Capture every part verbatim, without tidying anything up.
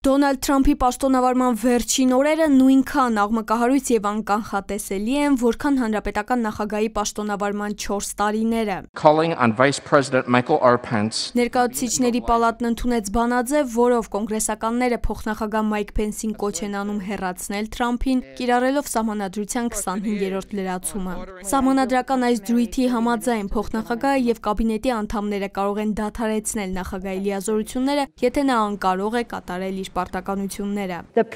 Դոնալդ Թրամփի պաշտոնավարման վերջին օրերը նույնքան աղմկահարույց և անկանխատեսելի են, որքան հանրապետական նախագահի պաշտոնավարման չորս տարիները։ Ներկայացուցիչների պալատն ընդունեց բանաձև, որով կոնգրեսականները փոխնախագահ Մայք Փենսին կոչ են անում հեռացնել Թրամփին, կիրառելով սահմանադրության քսանհինգերորդ լրացումը։ Սահմանադրական այս դրույթի համաձայն փոխնախագահը և կաբինետի անդամները կարող են դադարեցնել նախագահի լիազորությունները, եթե նա անկարող է կատարել իր պարտականությունները։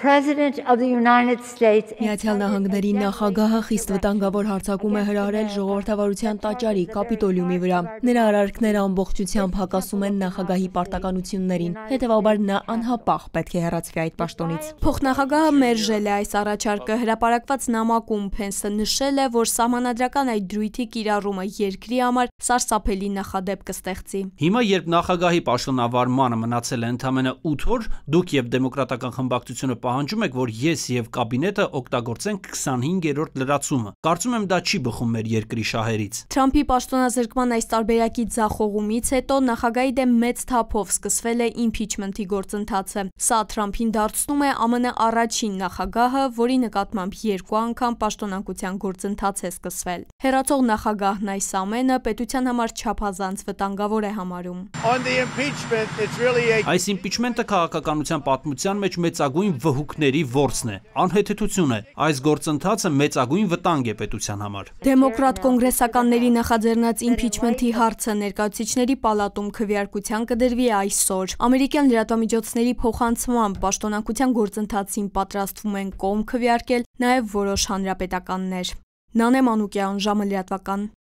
Միացյալ Նահանգների նախագահը խիստ վտանգավոր հարձակում է հրահրել ժողովրդավարության տաճարի կապիտոլիումի վրա։ Նրա արարքները ամբողջությամբ հակասում են նախագահի պարտականություններին, հետևաբար նա անհապաղ պետք է հեռացվի այդ պաշտոնից։ Փոխնախագահը մերժել է այս առաջարկը, հրապարակված նամակում Փենսը նշել է, որ սահմանադրական այդ դրույթի կիրառումը երկրի համար սարսափելի նախադեպ կստեղծի։ Հիմա, երբ նախագահի պաշտոնավարմանը մնացել է ընդամենը ութ օր, դուք և դեմոկրատական խմբակցությունը պահանջում եք, որ ես և կաբինետը օգտագործենք քսանհինգերորդ լրացումը։ Կարծում եմ դա չի բխում մեր երկրի շահերից։ Թրամփի պաշտոնազրկման այս տարբերակի ձախողումից հետո նախագահի դեմ մեծ թափով սկսվել է իմփիչմենթի գործընթացը։ Սա Թրամփին դարձնում է ԱՄՆ առաջին նախագահը, որի նկատմամբ երկու անգամ պաշտոնանկության գործընթաց է սկսվել։ Հեռացող նախագահն այս ամենը պետության համար չափազանց վտանգավոր է համարում։ Այս իմպիչմենթը քաղաքականության պատմության մեջ մեծագույն վհուկների որսն է, անհեթեթություն է։ Այս գործընթացը մեծագույն վտանգ է պետության համար։ Դեմոկրատ կոնգրեսականների նախաձեռնած իմփիչմենթի հարցը ներկայացուցիչների պալատում քվեարկության կդրվի այսօր։ Ամերիկյան լրատվամիջոցների փոխանցմամբ պաշտոնանկության գործընթացին պատրաստվում են կողմ քվեարկել նաև որոշ հանրապետականներ։ Նանե Մանուկյան, ժամը լրատվական։